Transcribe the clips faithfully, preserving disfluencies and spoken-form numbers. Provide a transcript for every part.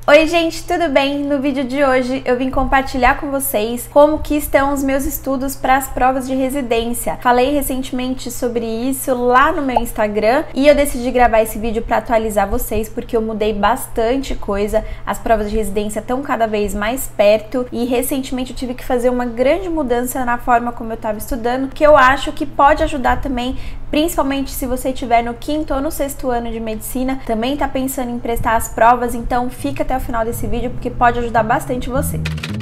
Oi gente, tudo bem? No vídeo de hoje eu vim compartilhar com vocês como que estão os meus estudos para as provas de residência. Falei recentemente sobre isso lá no meu Instagram e eu decidi gravar esse vídeo para atualizar vocês porque eu mudei bastante coisa. As provas de residência estão cada vez mais perto e recentemente eu tive que fazer uma grande mudança na forma como eu estava estudando, que eu acho que pode ajudar também, principalmente se você estiver no quinto ou no sexto ano de medicina, também está pensando em prestar as provas, então fica até o final desse vídeo porque pode ajudar bastante você.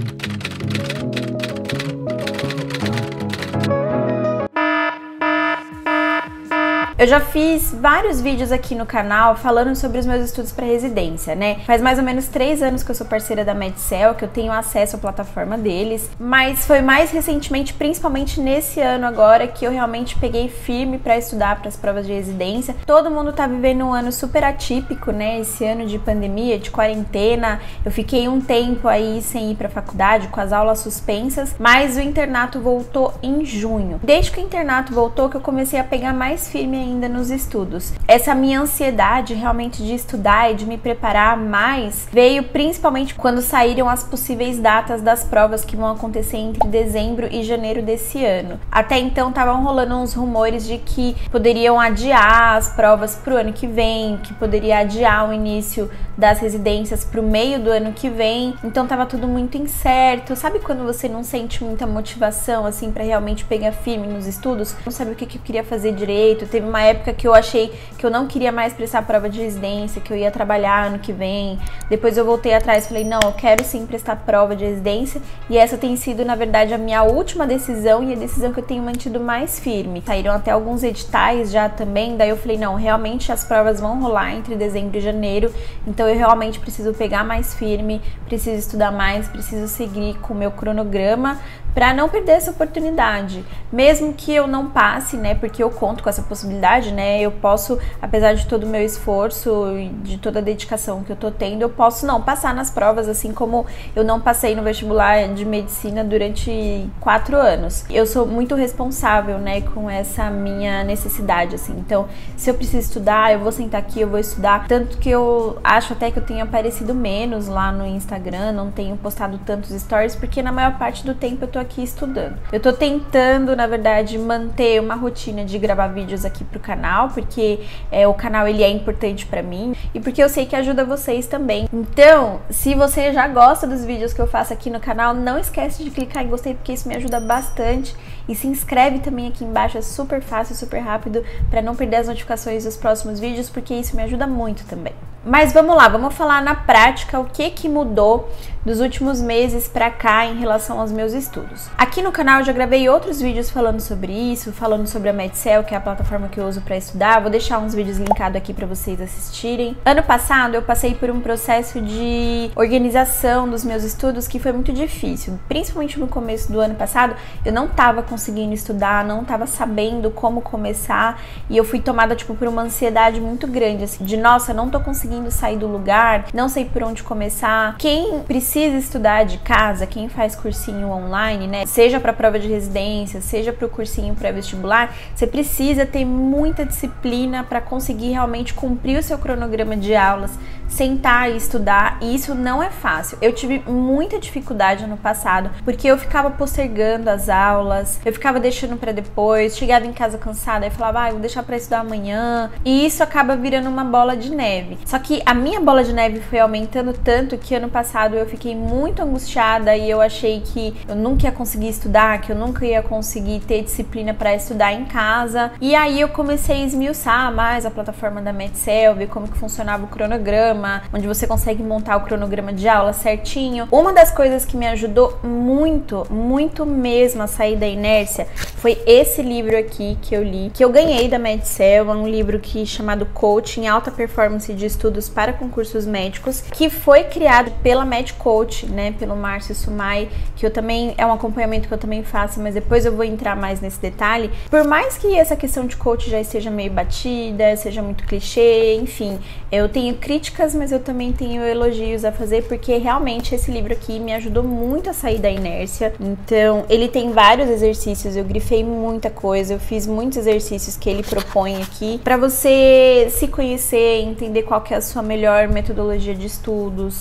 Eu já fiz vários vídeos aqui no canal falando sobre os meus estudos para residência, né? Faz mais ou menos três anos que eu sou parceira da Medcel, que eu tenho acesso à plataforma deles, mas foi mais recentemente, principalmente nesse ano agora, que eu realmente peguei firme para estudar para as provas de residência. Todo mundo tá vivendo um ano super atípico, né? Esse ano de pandemia, de quarentena. Eu fiquei um tempo aí sem ir para a faculdade, com as aulas suspensas, mas o internato voltou em junho. Desde que o internato voltou que eu comecei a pegar mais firme ainda nos estudos. Essa minha ansiedade realmente de estudar e de me preparar mais veio principalmente quando saíram as possíveis datas das provas que vão acontecer entre dezembro e janeiro desse ano. Até então estavam rolando uns rumores de que poderiam adiar as provas para o ano que vem, que poderia adiar o início das residências para o meio do ano que vem. Então tava tudo muito incerto. Sabe quando você não sente muita motivação assim para realmente pegar firme nos estudos? Não sabe o que, que eu queria fazer direito. Teve uma época que eu achei que eu não queria mais prestar prova de residência, que eu ia trabalhar ano que vem. Depois eu voltei atrás e falei, não, eu quero sim prestar prova de residência. E essa tem sido, na verdade, a minha última decisão e a decisão que eu tenho mantido mais firme. Saíram até alguns editais já também, daí eu falei, não, realmente as provas vão rolar entre dezembro e janeiro, então eu realmente preciso pegar mais firme, preciso estudar mais, preciso seguir com o meu cronograma para não perder essa oportunidade. Mesmo que eu não passe, né, porque eu conto com essa possibilidade, né, eu posso, apesar de todo o meu esforço e de toda a dedicação que eu tô tendo, eu posso não passar nas provas, assim como eu não passei no vestibular de medicina durante quatro anos. Eu sou muito responsável, né, com essa minha necessidade, assim. Então, se eu preciso estudar, eu vou sentar aqui, eu vou estudar. Tanto que eu acho até que eu tenho aparecido menos lá no Instagram, não tenho postado tantos stories, porque na maior parte do tempo eu tô aqui estudando. Eu tô tentando, na verdade, manter uma rotina de gravar vídeos aqui pro canal, porque é, o canal ele é importante pra mim e porque eu sei que ajuda vocês também. Então, se você já gosta dos vídeos que eu faço aqui no canal, não esquece de clicar em gostei, porque isso me ajuda bastante. E se inscreve também aqui embaixo, é super fácil, super rápido, pra não perder as notificações dos próximos vídeos, porque isso me ajuda muito também. Mas vamos lá, vamos falar na prática o que que mudou dos últimos meses pra cá em relação aos meus estudos. Aqui no canal eu já gravei outros vídeos falando sobre isso, falando sobre a Medcel, que é a plataforma que eu uso pra estudar. Vou deixar uns vídeos linkados aqui pra vocês assistirem. Ano passado eu passei por um processo de organização dos meus estudos que foi muito difícil. Principalmente no começo do ano passado, eu não tava conseguindo estudar, não tava sabendo como começar e eu fui tomada tipo por uma ansiedade muito grande, assim, de nossa, não tô conseguindo sair do lugar, não sei por onde começar. Quem precisa estudar de casa, quem faz cursinho online, né, seja para prova de residência, seja para o cursinho pré-vestibular, você precisa ter muita disciplina para conseguir realmente cumprir o seu cronograma de aulas, sentar e estudar, e isso não é fácil. Eu tive muita dificuldade no passado, porque eu ficava postergando as aulas, eu ficava deixando para depois, chegava em casa cansada e falava, ah, eu vou deixar para estudar amanhã, e isso acaba virando uma bola de neve. Só que a minha bola de neve foi aumentando tanto que ano passado eu fiquei muito angustiada e eu achei que eu nunca ia conseguir estudar, que eu nunca ia conseguir ter disciplina para estudar em casa. E aí eu comecei a esmiuçar mais a plataforma da Medcel, ver como que funcionava o cronograma, onde você consegue montar o cronograma de aula certinho. Uma das coisas que me ajudou muito, muito mesmo a sair da inércia foi esse livro aqui que eu li, que eu ganhei da Medcel. É um livro que chamado Coaching Alta Performance de Estudos para Concursos Médicos, que foi criado pela MedCoach, né, pelo Márcio Sumai, que eu também, é um acompanhamento que eu também faço, mas depois eu vou entrar mais nesse detalhe. Por mais que essa questão de coach já esteja meio batida, seja muito clichê, enfim, eu tenho críticas, mas eu também tenho elogios a fazer, porque realmente esse livro aqui me ajudou muito a sair da inércia. Então, ele tem vários exercícios, eu grifei muita coisa, eu fiz muitos exercícios que ele propõe aqui, para você se conhecer, entender qual que é a sua melhor metodologia de estudos,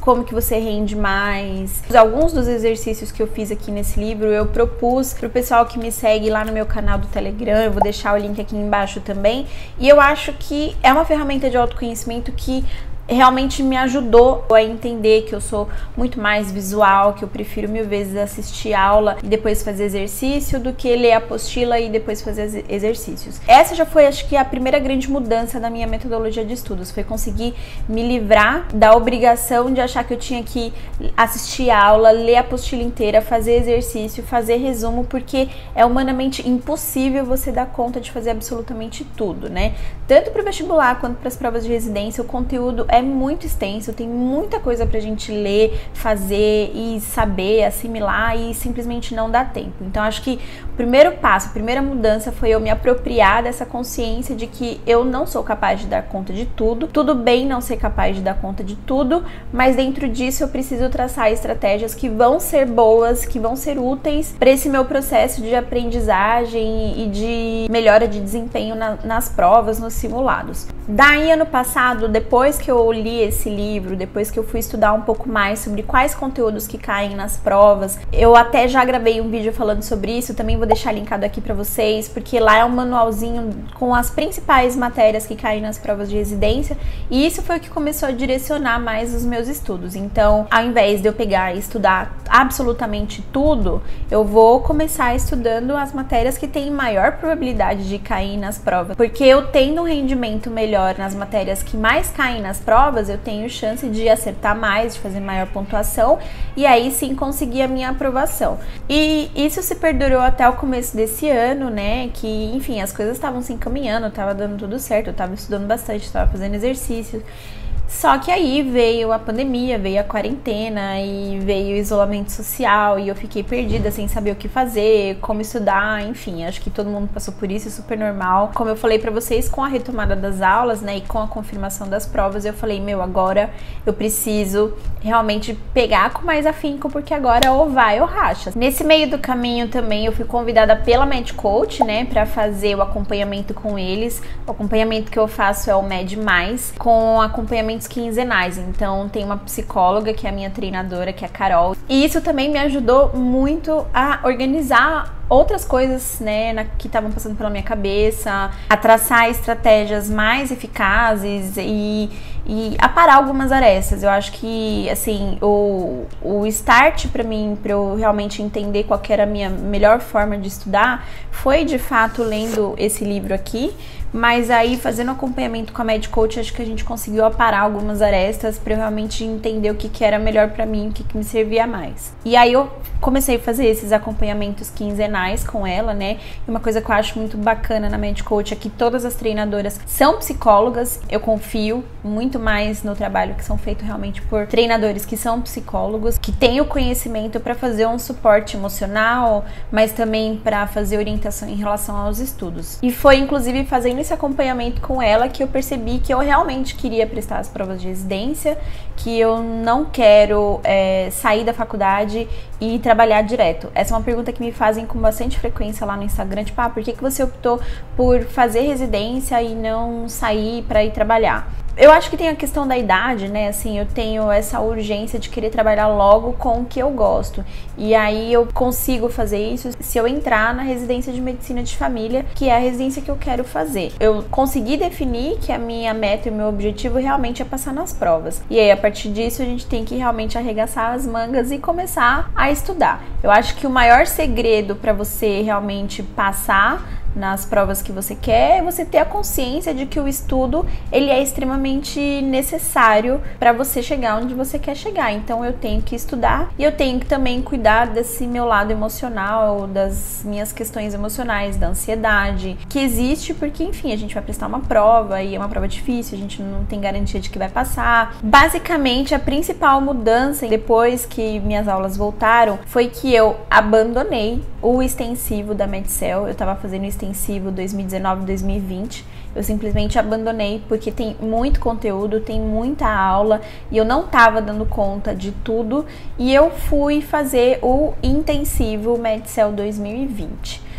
como que você rende mais. Alguns dos exercícios que eu fiz aqui nesse livro eu propus pro pessoal que me segue lá no meu canal do Telegram, eu vou deixar o link aqui embaixo também, e eu acho que é uma ferramenta de autoconhecimento que realmente me ajudou a entender que eu sou muito mais visual, que eu prefiro mil vezes assistir aula e depois fazer exercício do que ler a apostila e depois fazer exercícios. Essa já foi, acho que, a primeira grande mudança da minha metodologia de estudos, foi conseguir me livrar da obrigação de achar que eu tinha que assistir aula, ler a apostila inteira, fazer exercício, fazer resumo, porque é humanamente impossível você dar conta de fazer absolutamente tudo, né? Tanto para o vestibular quanto para as provas de residência, o conteúdo é muito extenso, tem muita coisa pra gente ler, fazer e saber, assimilar, e simplesmente não dá tempo. Então acho que o primeiro passo, a primeira mudança foi eu me apropriar dessa consciência de que eu não sou capaz de dar conta de tudo. Tudo bem não ser capaz de dar conta de tudo, mas dentro disso eu preciso traçar estratégias que vão ser boas, que vão ser úteis para esse meu processo de aprendizagem e de melhora de desempenho na, nas provas, nos simulados. Daí, ano passado, depois que eu li esse livro, depois que eu fui estudar um pouco mais sobre quais conteúdos que caem nas provas, eu até já gravei um vídeo falando sobre isso, também vou deixar linkado aqui pra vocês, porque lá é um manualzinho com as principais matérias que caem nas provas de residência, e isso foi o que começou a direcionar mais os meus estudos. Então, ao invés de eu pegar e estudar absolutamente tudo, eu vou começar estudando as matérias que têm maior probabilidade de cair nas provas, porque eu tendo um rendimento melhor nas matérias que mais caem nas provas, eu tenho chance de acertar mais, de fazer maior pontuação e aí sim conseguir a minha aprovação. E isso se perdurou até o começo desse ano, né, que enfim, as coisas estavam se encaminhando, tava dando tudo certo, eu tava estudando bastante, tava fazendo exercício. Só que aí veio a pandemia, veio a quarentena e veio o isolamento social e eu fiquei perdida sem saber o que fazer, como estudar, enfim, acho que todo mundo passou por isso, é super normal. Como eu falei pra vocês, com a retomada das aulas, né, e com a confirmação das provas, eu falei, meu, agora eu preciso realmente pegar com mais afinco, porque agora ou vai ou racha. Nesse meio do caminho também eu fui convidada pela Med Coach, né, pra fazer o acompanhamento com eles. O acompanhamento que eu faço é o Med Mais, com acompanhamento quinzenais, então tem uma psicóloga que é a minha treinadora, que é a Carol, e isso também me ajudou muito a organizar outras coisas, né, na, que estavam passando pela minha cabeça, a traçar estratégias mais eficazes e, e a parar algumas arestas. Eu acho que, assim, o, o start pra mim, pra eu realmente entender qual que era a minha melhor forma de estudar, foi de fato lendo esse livro aqui, mas aí fazendo acompanhamento com a Med Coach, acho que a gente conseguiu aparar algumas arestas pra eu realmente entender o que, que era melhor pra mim, o que, que me servia mais. E aí eu comecei a fazer esses acompanhamentos quinzenais com ela, né? E uma coisa que eu acho muito bacana na Med Coach é que todas as treinadoras são psicólogas. Eu confio muito mais no trabalho que são feito realmente por treinadores que são psicólogos, que têm o conhecimento para fazer um suporte emocional, mas também para fazer orientação em relação aos estudos. E foi inclusive fazendo esse acompanhamento com ela que eu percebi que eu realmente queria prestar as provas de residência, que eu não quero é, sair da faculdade e trabalhar direto. Essa é uma pergunta que me fazem com bastante frequência lá no Instagram, tipo, ah, por que que você optou por fazer residência e não sair para ir trabalhar? Eu acho que tem a questão da idade, né, assim, eu tenho essa urgência de querer trabalhar logo com o que eu gosto, e aí eu consigo fazer isso se eu entrar na residência de medicina de família, que é a residência que eu quero fazer. Eu consegui definir que a minha meta e o meu objetivo realmente é passar nas provas, e aí a partir disso a gente tem que realmente arregaçar as mangas e começar a estudar. Eu acho que o maior segredo para você realmente passar nas provas que você quer, é você ter a consciência de que o estudo ele é extremamente necessário para você chegar onde você quer chegar. Então eu tenho que estudar e eu tenho que também cuidar desse meu lado emocional, das minhas questões emocionais, da ansiedade que existe, porque enfim, a gente vai prestar uma prova e é uma prova difícil, a gente não tem garantia de que vai passar. Basicamente, a principal mudança depois que minhas aulas voltaram foi que eu abandonei o extensivo da Medcel. Eu tava fazendo extensivo dois mil e dezenove, dois mil e vinte, eu simplesmente abandonei porque tem muito conteúdo, tem muita aula e eu não tava dando conta de tudo, e eu fui fazer o intensivo Medcel dois mil e vinte.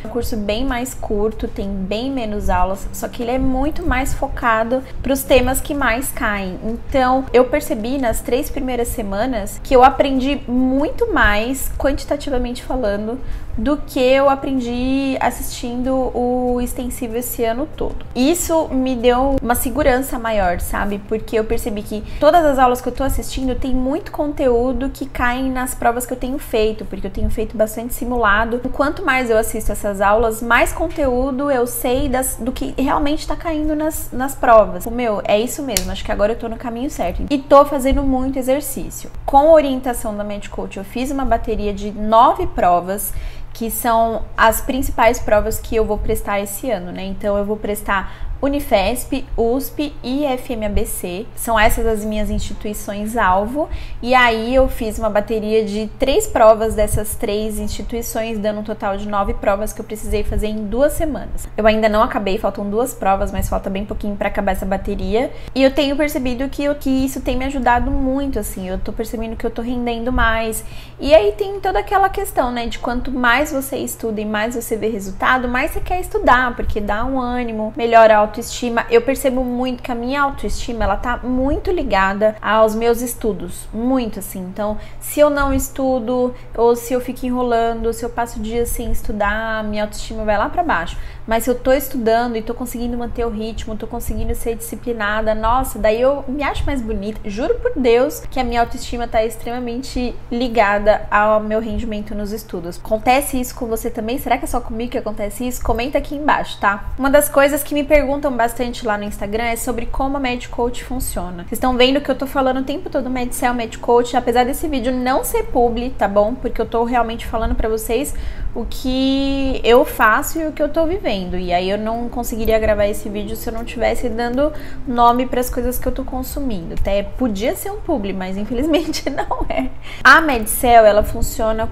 É um curso bem mais curto, tem bem menos aulas, só que ele é muito mais focado para os temas que mais caem. Então, eu percebi nas três primeiras semanas que eu aprendi muito mais, quantitativamente falando, do que eu aprendi assistindo o extensivo esse ano todo. Isso me deu uma segurança maior, sabe? Porque eu percebi que todas as aulas que eu tô assistindo tem muito conteúdo que caem nas provas que eu tenho feito, porque eu tenho feito bastante simulado. Quanto mais eu assisto essas aulas, mais conteúdo eu sei das, do que realmente tá caindo nas, nas provas. O meu, é isso mesmo, acho que agora eu tô no caminho certo. E tô fazendo muito exercício. Com a orientação da MedCoach, eu fiz uma bateria de nove provas, que são as principais provas que eu vou prestar esse ano, né? Então eu vou prestar Unifesp, U S P e F M A B C, são essas as minhas instituições-alvo, e aí eu fiz uma bateria de três provas dessas três instituições, dando um total de nove provas que eu precisei fazer em duas semanas. Eu ainda não acabei, faltam duas provas, mas falta bem pouquinho para acabar essa bateria, e eu tenho percebido que, eu, que isso tem me ajudado muito, assim, eu tô percebendo que eu tô rendendo mais, e aí tem toda aquela questão, né, de quanto mais você estuda e mais você vê resultado, mais você quer estudar, porque dá um ânimo, melhora a autoestima. Eu percebo muito que a minha autoestima, ela tá muito ligada aos meus estudos, muito assim. Então, se eu não estudo, ou se eu fico enrolando, se eu passo dias sem estudar, minha autoestima vai lá pra baixo. Mas se eu tô estudando e tô conseguindo manter o ritmo, tô conseguindo ser disciplinada, nossa, daí eu me acho mais bonita. Juro por Deus que a minha autoestima tá extremamente ligada ao meu rendimento nos estudos. Acontece isso com você também? Será que é só comigo que acontece isso? Comenta aqui embaixo, tá? Uma das coisas que me perguntam bastante lá no Instagram é sobre como a MedCoach funciona. Vocês estão vendo que eu tô falando o tempo todo MedCell, MedCoach, apesar desse vídeo não ser publi, tá bom? Porque eu tô realmente falando pra vocês o que eu faço e o que eu tô vivendo. E aí eu não conseguiria gravar esse vídeo se eu não tivesse dando nome para as coisas que eu tô consumindo. Até podia ser um publi, mas infelizmente não é. A MedCell, ela funciona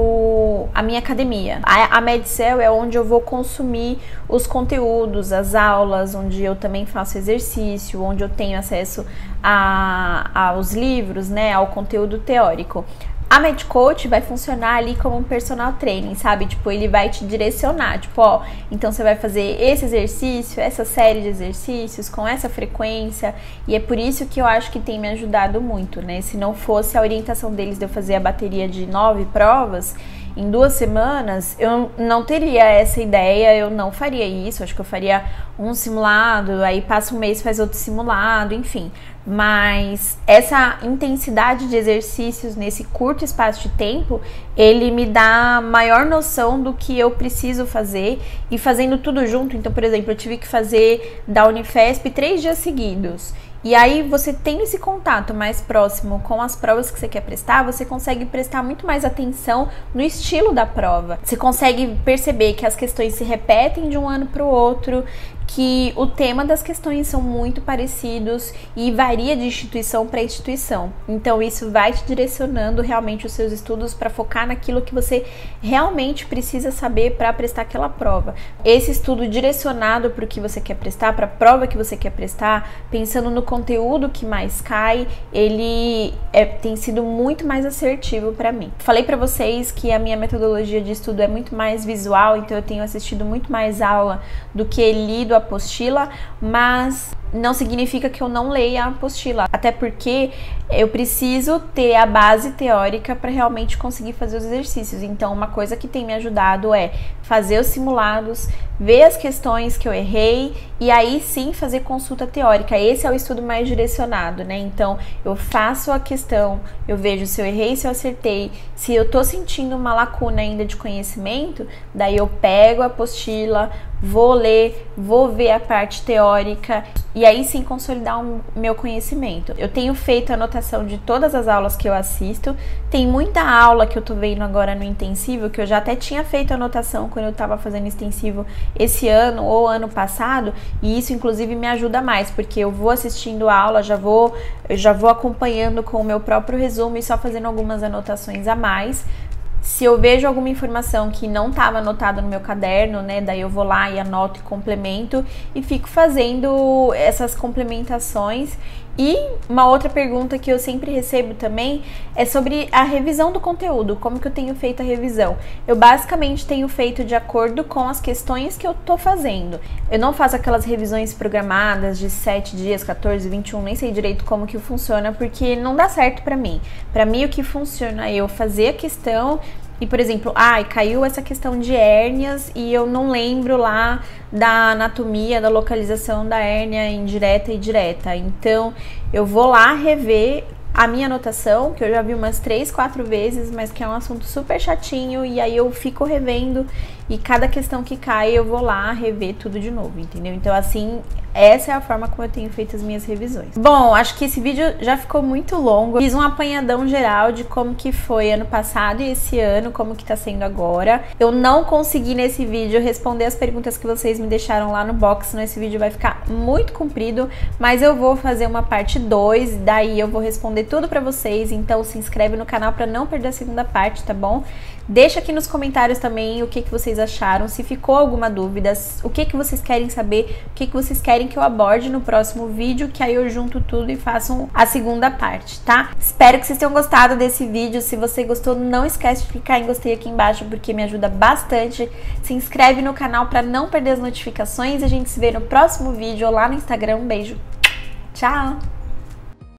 como a minha academia. A, a MedCell é onde eu vou consumir os conteúdos, as aulas, onde eu também faço exercício, onde eu tenho acesso a, aos livros, né, ao conteúdo teórico. A MedCoach vai funcionar ali como um personal training, sabe? Tipo, ele vai te direcionar, tipo, ó, então você vai fazer esse exercício, essa série de exercícios, com essa frequência, e é por isso que eu acho que tem me ajudado muito, né? Se não fosse a orientação deles de eu fazer a bateria de nove provas em duas semanas, eu não teria essa ideia, eu não faria isso, acho que eu faria um simulado, aí passa um mês, faz outro simulado, enfim. Mas essa intensidade de exercícios nesse curto espaço de tempo, ele me dá maior noção do que eu preciso fazer e fazendo tudo junto. Então, por exemplo, eu tive que fazer da Unifesp três dias seguidos. E aí, você tendo esse contato mais próximo com as provas que você quer prestar, você consegue prestar muito mais atenção no estilo da prova. Você consegue perceber que as questões se repetem de um ano para o outro, que o tema das questões são muito parecidos e varia de instituição para instituição. Então, isso vai te direcionando realmente os seus estudos para focar naquilo que você realmente precisa saber para prestar aquela prova. Esse estudo direcionado para o que você quer prestar, para a prova que você quer prestar, pensando no conteúdo que mais cai, ele é, tem sido muito mais assertivo para mim. Falei para vocês que a minha metodologia de estudo é muito mais visual, então eu tenho assistido muito mais aula do que lido a apostila, mas não significa que eu não leia a apostila, até porque eu preciso ter a base teórica para realmente conseguir fazer os exercícios. Então, uma coisa que tem me ajudado é fazer os simulados, ver as questões que eu errei e aí sim fazer consulta teórica. Esse é o estudo mais direcionado, né? Então, eu faço a questão, eu vejo se eu errei, se eu acertei, se eu tô sentindo uma lacuna ainda de conhecimento, daí eu pego a apostila, vou ler, vou ver a parte teórica e aí sim consolidar o meu conhecimento. Eu tenho feito anotação de todas as aulas que eu assisto, tem muita aula que eu tô vendo agora no intensivo, que eu já até tinha feito anotação quando eu tava fazendo extensivo esse ano ou ano passado, e isso inclusive me ajuda mais, porque eu vou assistindo a aula, já vou, eu já vou acompanhando com o meu próprio resumo e só fazendo algumas anotações a mais. Se eu vejo alguma informação que não estava anotada no meu caderno, né, daí eu vou lá e anoto e complemento e fico fazendo essas complementações E uma outra pergunta que eu sempre recebo também é sobre a revisão do conteúdo, como que eu tenho feito a revisão. Eu basicamente tenho feito de acordo com as questões que eu tô fazendo. Eu não faço aquelas revisões programadas de sete dias, quatorze, vinte e um, nem sei direito como que funciona, porque não dá certo pra mim. Pra mim o que funciona é eu fazer a questão e, por exemplo, ai, caiu essa questão de hérnias e eu não lembro lá da anatomia, da localização da hérnia indireta e direta. Então, eu vou lá rever a minha anotação, que eu já vi umas três, quatro vezes, mas que é um assunto super chatinho, e aí eu fico revendo e cada questão que cai eu vou lá rever tudo de novo, entendeu? Então, assim, essa é a forma como eu tenho feito as minhas revisões. Bom, acho que esse vídeo já ficou muito longo. Fiz um apanhadão geral de como que foi ano passado e esse ano, como que tá sendo agora. Eu não consegui nesse vídeo responder as perguntas que vocês me deixaram lá no box, senão esse vídeo vai ficar muito comprido, mas eu vou fazer uma parte dois, daí eu vou responder tudo pra vocês, então se inscreve no canal pra não perder a segunda parte, tá bom? Deixa aqui nos comentários também o que, que vocês acharam, se ficou alguma dúvida, o que, que vocês querem saber, o que, que vocês querem que eu aborde no próximo vídeo, que aí eu junto tudo e faço a segunda parte, tá? Espero que vocês tenham gostado desse vídeo. Se você gostou, não esquece de clicar em gostei aqui embaixo, porque me ajuda bastante. Se inscreve no canal para não perder as notificações. A gente se vê no próximo vídeo ou lá no Instagram. Um beijo. Tchau!